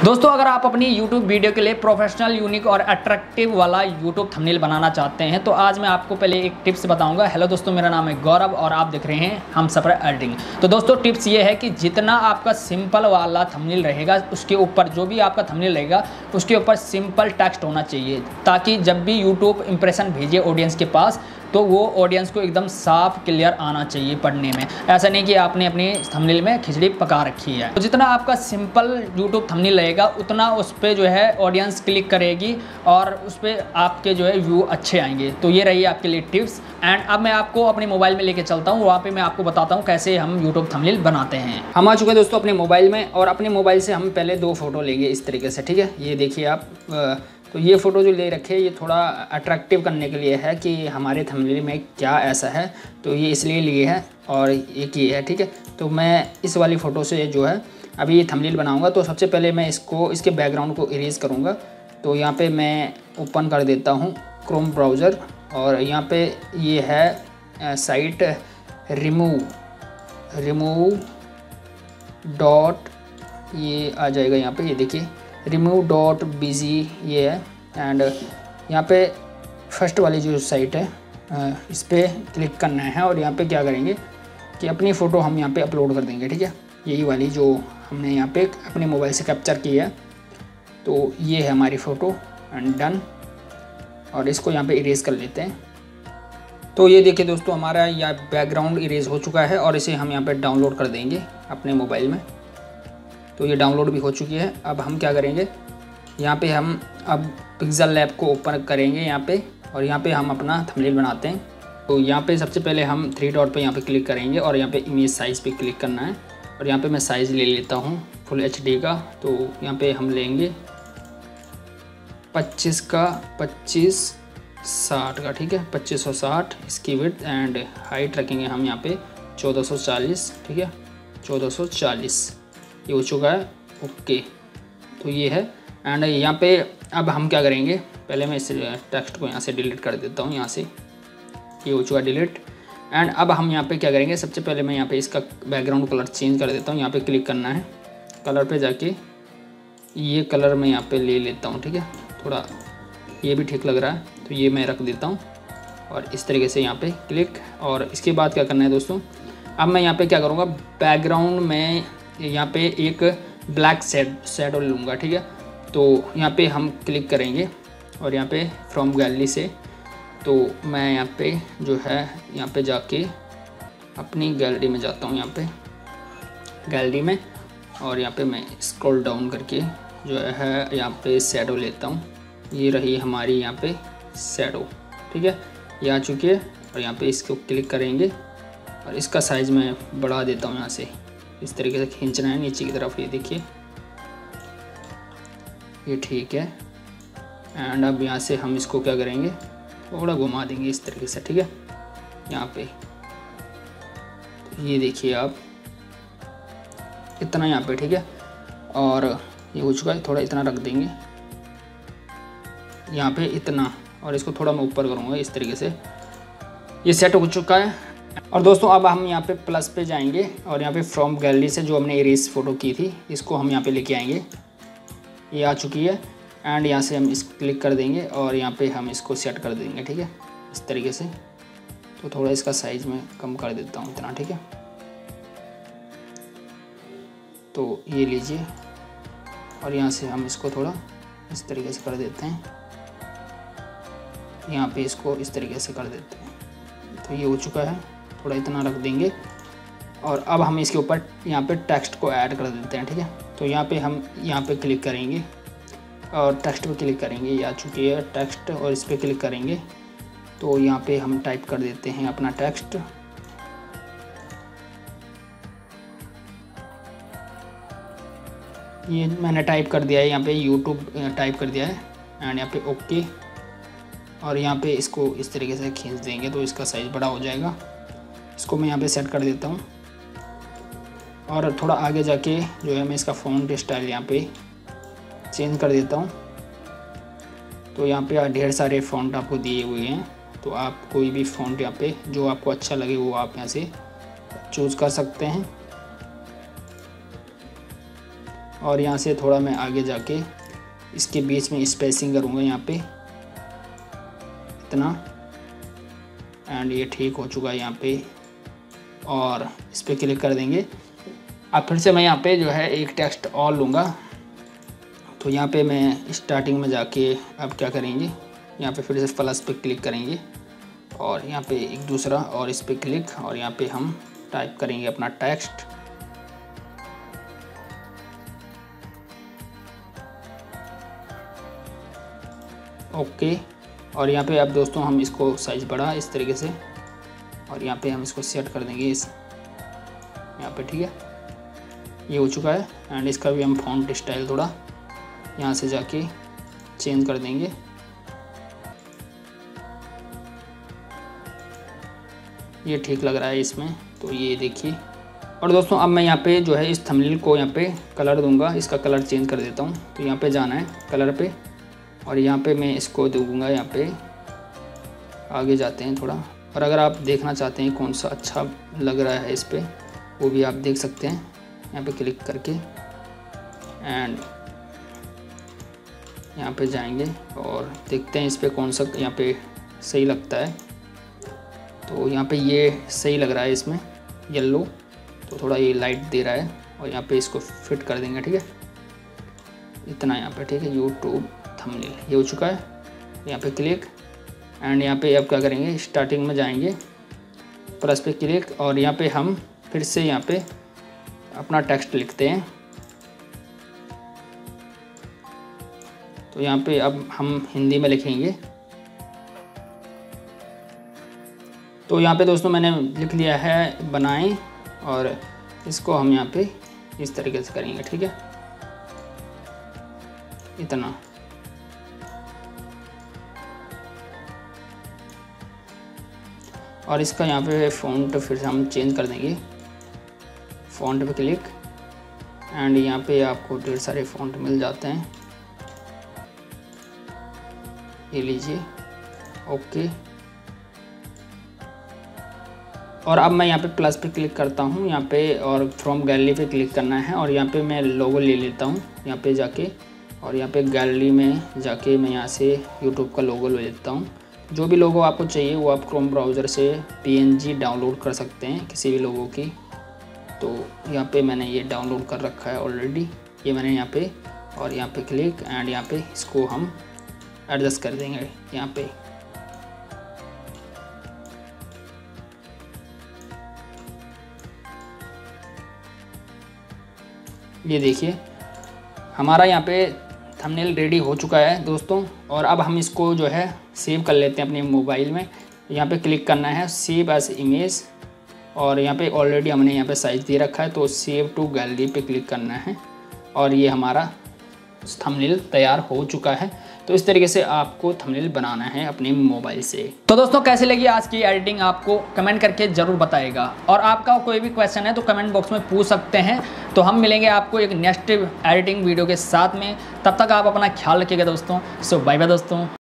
दोस्तों अगर आप अपनी YouTube वीडियो के लिए प्रोफेशनल, यूनिक और अट्रैक्टिव वाला YouTube थंबनेल बनाना चाहते हैं तो आज मैं आपको पहले एक टिप्स बताऊंगा। हेलो दोस्तों, मेरा नाम है गौरव और आप देख रहे हैं हमसफर एडिटिंग। तो दोस्तों टिप्स ये है कि जितना आपका सिंपल वाला थंबनेल रहेगा उसके ऊपर जो भी आपका थंबनेल रहेगा उसके ऊपर सिंपल टेक्स्ट होना चाहिए, ताकि जब भी YouTube इंप्रेशन भेजे ऑडियंस के पास तो वो ऑडियंस को एकदम साफ क्लियर आना चाहिए पढ़ने में। ऐसा नहीं कि आपने अपनी थंबनेल में खिचड़ी पका रखी है। तो जितना आपका सिंपल यूट्यूब थंबनेल रहेगा उतना उस पर जो है ऑडियंस क्लिक करेगी और उस पर आपके जो है व्यू अच्छे आएंगे। तो ये रही आपके लिए टिप्स। एंड अब मैं आपको अपने मोबाइल में लेके चलता हूँ, वहाँ पे मैं आपको बताता हूँ कैसे हम यूट्यूब थंबनेल बनाते हैं। हम आ चुके हैं दोस्तों अपने मोबाइल में, और अपने मोबाइल से हम पहले 2 फोटो लेंगे इस तरीके से, ठीक है। ये देखिए आप, तो ये फ़ोटो जो ले रखे ये थोड़ा अट्रैक्टिव करने के लिए है कि हमारे थंबनेल में क्या ऐसा है, तो ये इसलिए लिए है और एक ये है, ठीक है। तो मैं इस वाली फ़ोटो से जो है अभी ये थंबनेल बनाऊंगा। तो सबसे पहले मैं इसके बैकग्राउंड को इरेज करूंगा। तो यहाँ पे मैं ओपन कर देता हूँ क्रोम ब्राउज़र, और यहाँ पे ये है साइट रिमूव डॉट, ये आ जाएगा यहाँ पे, ये देखिए remove.bg ये है। एंड यहाँ पे फर्स्ट वाली जो साइट है इस पर क्लिक करना है, और यहाँ पे क्या करेंगे कि अपनी फ़ोटो हम यहाँ पे अपलोड कर देंगे, ठीक है। यही वाली जो हमने यहाँ पे अपने मोबाइल से कैप्चर की है, तो ये है हमारी फ़ोटो एंड डन। और इसको यहाँ पे इरेज कर लेते हैं। तो ये देखिए दोस्तों, हमारा यह बैकग्राउंड इरेज हो चुका है और इसे हम यहाँ पे डाउनलोड कर देंगे अपने मोबाइल में। तो ये डाउनलोड भी हो चुकी है। अब हम क्या करेंगे, यहाँ पे हम अब पिक्सेल लैब को ओपन करेंगे यहाँ पे, और यहाँ पे हम अपना थंबनेल बनाते हैं। तो यहाँ पे सबसे पहले हम 3 डॉट पे यहाँ पे क्लिक करेंगे और यहाँ पे इमेज साइज़ पे क्लिक करना है, और यहाँ पे मैं साइज़ ले लेता हूँ फुल HD का। तो यहाँ पे हम लेंगे 25 का 2560 का, ठीक है, 2560 इसकी विड्थ। एंड हाइट रखेंगे हम यहाँ पे 1440, ठीक है, 1440 ये हो चुका है, ओके। तो ये है। एंड यहाँ पे अब हम क्या करेंगे, पहले मैं इस टेक्स्ट को यहाँ से डिलीट कर देता हूँ, यहाँ से ये हो चुका है डिलीट। एंड अब हम यहाँ पे क्या करेंगे, सबसे पहले मैं यहाँ पे इसका बैकग्राउंड कलर चेंज कर देता हूँ। यहाँ पे क्लिक करना है, कलर पे जाके ये कलर मैं यहाँ पे ले लेता हूँ, ठीक है। थोड़ा ये भी ठीक लग रहा है, तो ये मैं रख देता हूँ और इस तरीके से यहाँ पे क्लिक। और इसके बाद क्या करना है दोस्तों, अब मैं यहाँ पे क्या करूँगा, बैकग्राउंड में यहाँ पे एक ब्लैक शेडो लूँगा, ठीक है। तो यहाँ पे हम क्लिक करेंगे और यहाँ पे फ्रॉम गैलरी से, तो मैं यहाँ पे जो है यहाँ पे जाके अपनी गैलरी में जाता हूँ, यहाँ पे गैलरी में, और यहाँ पे मैं स्क्रॉल डाउन करके जो है यहाँ पे शेडो लेता हूँ। ये रही हमारी यहाँ पे शेडो, ठीक है, ये आ चुकी है। और यहाँ पे इसको क्लिक करेंगे और इसका साइज़ मैं बढ़ा देता हूँ, यहाँ से इस तरीके से खींचना है नीचे की तरफ, ये देखिए, ये ठीक है। एंड अब यहाँ से हम इसको क्या करेंगे, थोड़ा घुमा देंगे इस तरीके से, ठीक है, यहाँ पे ये देखिए आप, इतना यहाँ पे, ठीक है। और ये हो चुका है, थोड़ा इतना रख देंगे यहाँ पे इतना, और इसको थोड़ा मैं ऊपर करूँगा इस तरीके से, ये सेट हो चुका है। और दोस्तों अब हम यहाँ पे प्लस पे जाएंगे और यहाँ पे फ्रॉम गैलरी से जो हमने इरेज फ़ोटो की थी इसको हम यहाँ पे लेके आएंगे, ये आ चुकी है। एंड यहाँ से हम इस क्लिक कर देंगे और यहाँ पे हम इसको सेट कर देंगे, ठीक है, इस तरीके से। तो थोड़ा इसका साइज़ मैं कम कर देता हूँ इतना, ठीक है। तो ये लीजिए, और यहाँ से हम इसको थोड़ा इस तरीके से कर देते हैं, यहाँ पे इसको इस तरीके से कर देते हैं। तो ये हो चुका है, थोड़ा इतना रख देंगे। और अब हम इसके ऊपर यहाँ पे टेक्स्ट को ऐड कर देते हैं, ठीक है। तो यहाँ पे हम यहाँ पे क्लिक करेंगे और टेक्स्ट पे क्लिक करेंगे, ये आ चुकी है टेक्स्ट, और इस पर क्लिक करेंगे। तो यहाँ पे हम टाइप कर देते हैं अपना टेक्स्ट, ये मैंने टाइप कर दिया है, यहाँ पे यूट्यूब टाइप कर दिया है। एंड यहाँ पे ओके, और यहाँ पे इसको इस तरीके से खींच देंगे तो इसका साइज़ बड़ा हो जाएगा। इसको मैं यहाँ पे सेट कर देता हूँ, और थोड़ा आगे जाके जो है मैं इसका फ़ॉन्ट स्टाइल यहाँ पे चेंज कर देता हूँ। तो यहाँ पे ढेर सारे फ़ॉन्ट आपको दिए हुए हैं, तो आप कोई भी फ़ॉन्ट यहाँ पे जो आपको अच्छा लगे वो आप यहाँ से चूज़ कर सकते हैं। और यहाँ से थोड़ा मैं आगे जाके इसके बीच में स्पेसिंग करूँगा यहाँ पे इतना, एंड ये ठीक हो चुका है यहाँ पे। और इस पर क्लिक कर देंगे। अब फिर से मैं यहाँ पे जो है एक टेक्स्ट और लूँगा। तो यहाँ पे मैं स्टार्टिंग में जाके अब क्या करेंगे, यहाँ पे फिर से प्लस पे क्लिक करेंगे और यहाँ पे एक दूसरा और इस पे क्लिक, और यहाँ पे हम टाइप करेंगे अपना टेक्स्ट। ओके, और यहाँ पे अब दोस्तों हम इसको साइज़ बढ़ा इस तरीके से, और यहाँ पे हम इसको सेट कर देंगे इस यहाँ पे, ठीक है। ये हो चुका है। एंड इसका भी हम फॉन्ट स्टाइल थोड़ा यहाँ से जाके चेंज कर देंगे। ये ठीक लग रहा है इसमें, तो ये देखिए। और दोस्तों अब मैं यहाँ पे जो है इस थंबनेल को यहाँ पे कलर दूंगा, इसका कलर चेंज कर देता हूँ। तो यहाँ पे जाना है कलर पे, और यहाँ पे मैं इसको दूंगा, यहाँ पे आगे जाते हैं थोड़ा। और अगर आप देखना चाहते हैं कौन सा अच्छा लग रहा है इस पर, वो भी आप देख सकते हैं यहाँ पे क्लिक करके। एंड यहाँ पे जाएंगे और देखते हैं इस पर कौन सा यहाँ पे सही लगता है। तो यहाँ पे ये सही लग रहा है इसमें येलो, तो थोड़ा ये लाइट दे रहा है, और यहाँ पे इसको फिट कर देंगे, ठीक है। इतना यहाँ पे, ठीक है। यूट्यूब थंबनेल ये हो चुका है। यहाँ पे क्लिक, एंड यहाँ पे अब क्या करेंगे, स्टार्टिंग में जाएंगे, प्लस पे क्लिक, और यहाँ पे हम फिर से यहाँ पे अपना टेक्स्ट लिखते हैं। तो यहाँ पे अब हम हिंदी में लिखेंगे। तो यहाँ पे दोस्तों मैंने लिख लिया है बनाएं, और इसको हम यहाँ पे इस तरीके से करेंगे, ठीक है। इतना। और इसका यहाँ पे फ़ॉन्ट फिर से हम चेंज कर देंगे। फ़ॉन्ट पे क्लिक, एंड यहाँ पे आपको ढेर सारे फ़ॉन्ट मिल जाते हैं, ये लीजिए। ओके, और अब मैं यहाँ पे प्लस पे क्लिक करता हूँ यहाँ पे, और फ्रॉम गैलरी पे क्लिक करना है, और यहाँ पे मैं लोगो ले लेता हूँ यहाँ पे जाके, और यहाँ पे गैलरी में जाके मैं यहाँ से यूट्यूब का लोगो ले लेता हूँ। जो भी लोगो आपको चाहिए वो आप क्रोम ब्राउज़र से PNG डाउनलोड कर सकते हैं किसी भी लोगो की। तो यहाँ पे मैंने ये डाउनलोड कर रखा है ऑलरेडी, ये मैंने यहाँ पे, और यहाँ पे क्लिक, एंड यहाँ पे इसको हम एडजस्ट कर देंगे यहाँ पे। ये देखिए हमारा यहाँ पे थंबनेल रेडी हो चुका है दोस्तों। और अब हम इसको जो है सेव कर लेते हैं अपने मोबाइल में। यहाँ पे क्लिक करना है सेव एज इमेज, और यहाँ पे ऑलरेडी हमने यहाँ पे साइज़ दे रखा है, तो सेव टू गैलरी पे क्लिक करना है, और ये हमारा थंबनेल तैयार हो चुका है। तो इस तरीके से आपको थंबनेल बनाना है अपने मोबाइल से। तो दोस्तों कैसे लगी आज की एडिटिंग आपको कमेंट करके ज़रूर बताइएगा, और आपका कोई भी क्वेश्चन है तो कमेंट बॉक्स में पूछ सकते हैं। तो हम मिलेंगे आपको एक नेक्स्ट एडिटिंग वीडियो के साथ में, तब तक आप अपना ख्याल रखिएगा दोस्तों। सो बाय बाय दोस्तों।